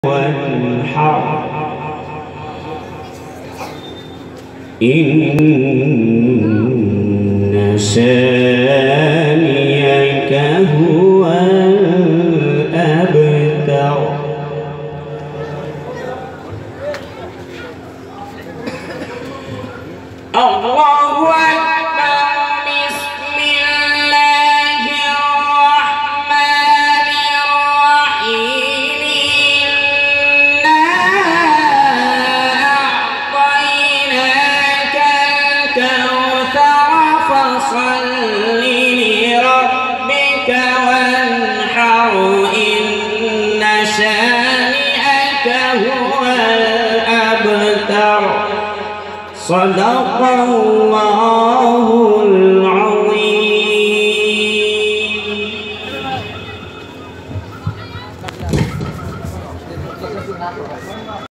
وانحر إن شانئك هو الأبتر. الله أكبر. بسم الله الرحمن الرحيم. إنا أعطيناك الكوثر فصل لربك وانحر إن شانئك هو الأبتر. صدق الله العظيم.